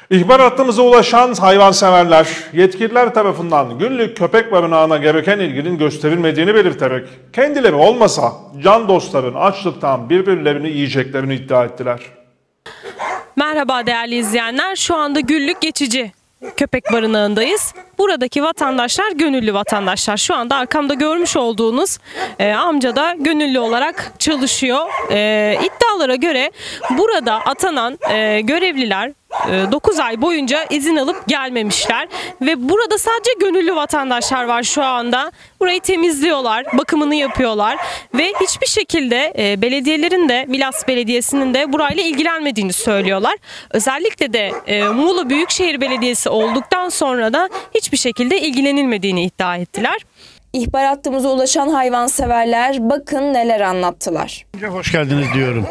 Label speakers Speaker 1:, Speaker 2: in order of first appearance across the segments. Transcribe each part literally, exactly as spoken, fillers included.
Speaker 1: İhbar hattımıza ulaşan hayvanseverler, yetkililer tarafından günlük köpek barınağına gereken ilginin gösterilmediğini belirterek kendileri olmasa can dostların açlıktan birbirlerini yiyeceklerini iddia ettiler.
Speaker 2: Merhaba değerli izleyenler, şu anda Güllük Geçici Köpek Barınağı'ndayız. Buradaki vatandaşlar gönüllü vatandaşlar. Şu anda arkamda görmüş olduğunuz e, amca da gönüllü olarak çalışıyor. E, iddialara göre burada atanan e, görevliler dokuz ay boyunca izin alıp gelmemişler ve burada sadece gönüllü vatandaşlar var şu anda. Burayı temizliyorlar, bakımını yapıyorlar ve hiçbir şekilde e, belediyelerin de, Milas Belediyesi'nin de burayla ilgilenmediğini söylüyorlar. Özellikle de e, Muğla Büyükşehir Belediyesi olduktan sonra da hiçbir şekilde ilgilenilmediğini iddia ettiler.
Speaker 3: İhbar hattımıza ulaşan hayvanseverler bakın neler anlattılar.
Speaker 4: Hoş geldiniz diyorum.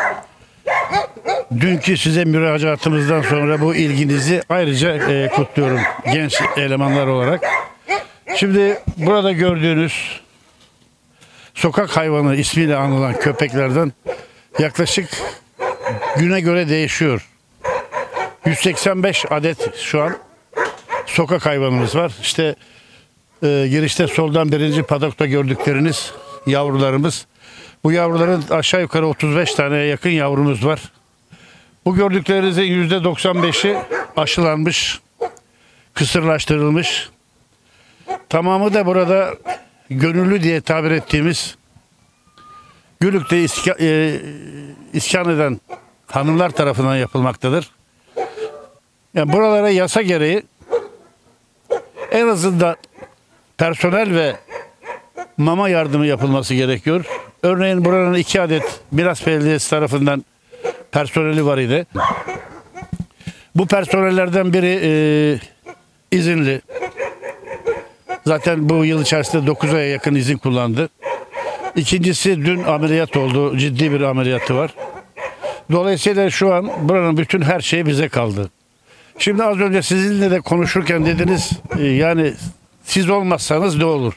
Speaker 4: Dünkü size müracaatımızdan sonra bu ilginizi ayrıca e, kutluyorum genç elemanlar olarak. Şimdi burada gördüğünüz sokak hayvanı ismiyle anılan köpeklerden yaklaşık güne göre değişiyor. yüz seksen beş adet şu an sokak hayvanımız var. İşte e, girişte soldan birinci padokta gördükleriniz yavrularımız. Bu yavruların aşağı yukarı otuz beş taneye yakın yavrumuz var. Bu gördüklerinizin yüzde doksan beşi aşılanmış, kısırlaştırılmış. Tamamı da burada gönüllü diye tabir ettiğimiz Güllük'te iska, e, iskan eden hanımlar tarafından yapılmaktadır. Yani buralara yasa gereği en azından personel ve mama yardımı yapılması gerekiyor. Örneğin buranın iki adet Milas Belediyesi tarafından personeli var idi. Bu personellerden biri e, izinli. Zaten bu yıl içerisinde dokuz aya yakın izin kullandı. İkincisi dün ameliyat oldu. Ciddi bir ameliyatı var. Dolayısıyla şu an buranın bütün her şeyi bize kaldı. Şimdi az önce sizinle de konuşurken dediniz e, yani siz olmazsanız ne olur?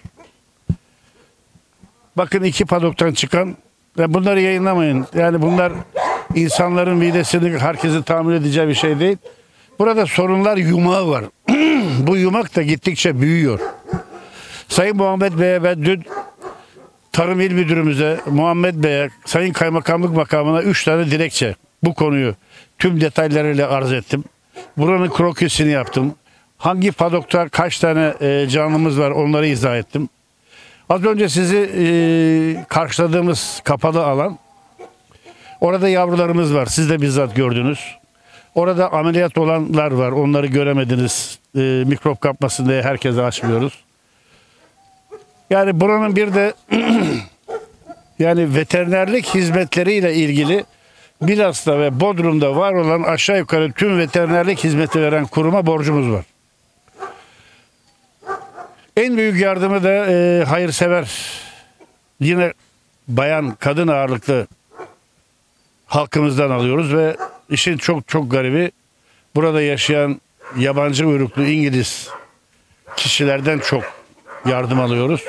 Speaker 4: Bakın iki padoktan çıkan ve bunları yayınlamayın. Yani bunlar insanların midesini herkesin tahammül edeceği bir şey değil. Burada sorunlar yumağı var. Bu yumak da gittikçe büyüyor. Sayın Muhammed Bey'e ben dün Tarım İl Müdürümüze, Muhammed Bey'e, Sayın Kaymakamlık Makamına üç tane dilekçe bu konuyu tüm detaylarıyla arz ettim. Buranın krokisini yaptım. Hangi padokta kaç tane e, canlımız var onları izah ettim. Az önce sizi e, karşıladığımız kapalı alan, orada yavrularımız var. Siz de bizzat gördünüz. Orada ameliyat olanlar var. Onları göremediniz. E, mikrop kapmasın diye herkese açmıyoruz. Yani buranın bir de yani veterinerlik hizmetleriyle ilgili Milas'ta ve Bodrum'da var olan aşağı yukarı tüm veterinerlik hizmeti veren kuruma borcumuz var. En büyük yardımı da e, hayırsever, yine bayan, kadın ağırlıklı halkımızdan alıyoruz ve işin çok çok garibi burada yaşayan yabancı uyruklu İngiliz kişilerden çok yardım alıyoruz.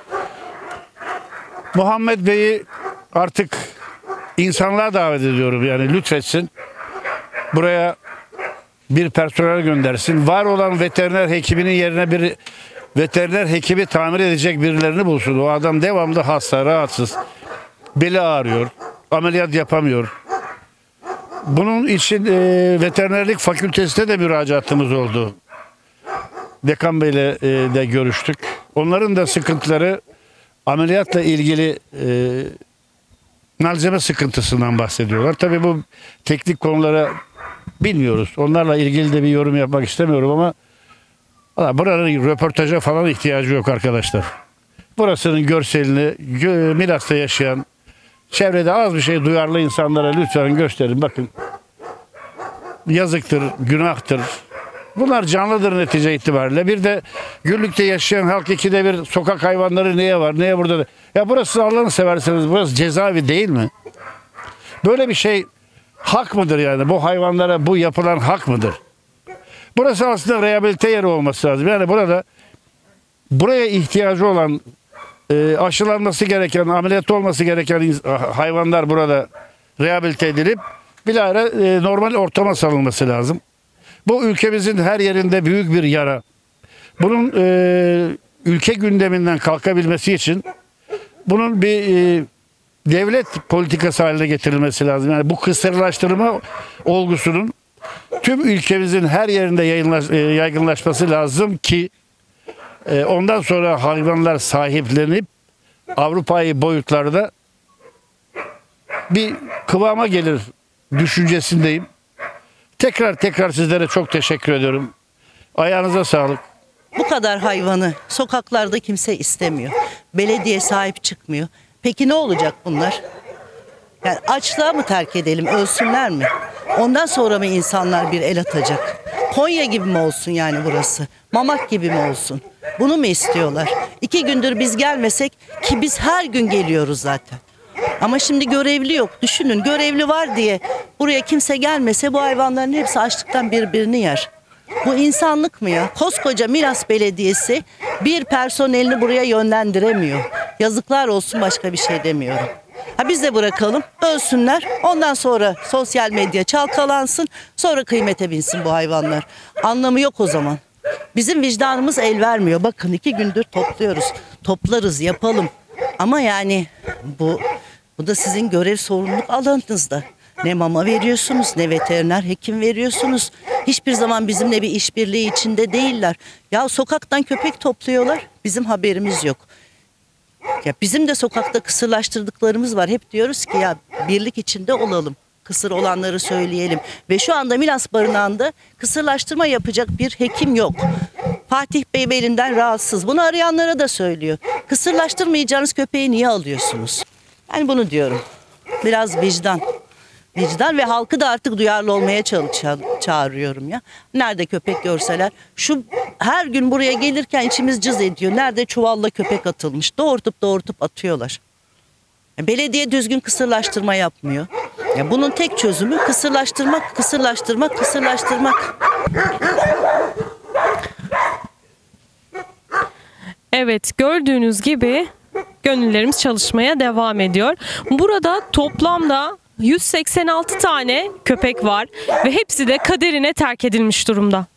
Speaker 4: Muhammed Bey'i artık insanlığa davet ediyorum, yani lütfetsin. Buraya bir personel göndersin. Var olan veteriner hekiminin yerine bir veteriner hekimi tamir edecek birilerini bulsun. O adam devamlı hasta, rahatsız. Beli ağrıyor. Ameliyat yapamıyor. Bunun için e, veterinerlik fakültesine de müracaatımız oldu. Dekan Bey'le e, de görüştük. Onların da sıkıntıları ameliyatla ilgili e, malzeme sıkıntısından bahsediyorlar. Tabii bu teknik konulara bilmiyoruz. Onlarla ilgili de bir yorum yapmak istemiyorum ama buranın röportaja falan ihtiyacı yok arkadaşlar. Burasının görselini Milas'ta yaşayan, çevrede az bir şey duyarlı insanlara lütfen gösterin. Bakın, yazıktır, günahtır. Bunlar canlıdır netice itibariyle. Bir de Güllük'te yaşayan halk ikide bir sokak hayvanları neye var, neye burada? Ya burası, Allah'ını severseniz, burası cezaevi değil mi? Böyle bir şey hak mıdır yani? Bu hayvanlara bu yapılan hak mıdır? Burası aslında rehabilite yeri olması lazım. Yani burada buraya ihtiyacı olan, e, aşılanması gereken, ameliyat olması gereken hayvanlar burada rehabilite edilip bilahare e, normal ortama salınması lazım. Bu ülkemizin her yerinde büyük bir yara. Bunun e, ülke gündeminden kalkabilmesi için bunun bir e, devlet politikası haline getirilmesi lazım. Yani bu kısırlaştırma olgusunun tüm ülkemizin her yerinde yayınlaş, e, yaygınlaşması lazım ki e, ondan sonra hayvanlar sahiplenip Avrupa'yı boyutlarda bir kıvama gelir düşüncesindeyim. Tekrar tekrar sizlere çok teşekkür ediyorum. Ayağınıza sağlık.
Speaker 5: Bu kadar hayvanı sokaklarda kimse istemiyor. Belediye sahip çıkmıyor. Peki ne olacak bunlar? Yani açlığa mı terk edelim, ölsünler mi? Ondan sonra mı insanlar bir el atacak? Konya gibi mi olsun yani burası? Mamak gibi mi olsun? Bunu mu istiyorlar? İki gündür biz gelmesek, ki biz her gün geliyoruz zaten. Ama şimdi görevli yok. Düşünün, görevli var diye buraya kimse gelmese bu hayvanların hepsi açlıktan birbirini yer. Bu insanlık mı ya? Koskoca Milas Belediyesi bir personelini buraya yönlendiremiyor. Yazıklar olsun, başka bir şey demiyorum. Ha biz de bırakalım, ölsünler. Ondan sonra sosyal medya çalkalansın. Sonra kıymete binsin bu hayvanlar. Anlamı yok o zaman. Bizim vicdanımız el vermiyor. Bakın iki gündür topluyoruz. Toplarız, yapalım. Ama yani bu bu da sizin görev sorumluluk alanınızda. Ne mama veriyorsunuz, ne veteriner hekim veriyorsunuz. Hiçbir zaman bizimle bir işbirliği içinde değiller. Ya sokaktan köpek topluyorlar, bizim haberimiz yok. Ya bizim de sokakta kısırlaştırdıklarımız var. Hep diyoruz ki ya birlik içinde olalım. Kısır olanları söyleyelim. Ve şu anda Milas Barınağı'nda kısırlaştırma yapacak bir hekim yok. Fatih Bey belinden rahatsız. Bunu arayanlara da söylüyor. Kısırlaştırmayacağınız köpeği niye alıyorsunuz? Ben bunu diyorum. Biraz vicdan. Vicdan ve halkı da artık duyarlı olmaya ça- çağırıyorum ya. Nerede köpek görseler, şu her gün buraya gelirken içimiz cız ediyor. Nerede çuvalla köpek atılmış, doğurtup doğurtup atıyorlar. Belediye düzgün kısırlaştırma yapmıyor. Ya bunun tek çözümü kısırlaştırmak, kısırlaştırmak, kısırlaştırmak.
Speaker 2: Evet, gördüğünüz gibi gönüllerimiz çalışmaya devam ediyor. Burada toplamda yüz seksen altı tane köpek var ve hepsi de kaderine terk edilmiş durumda.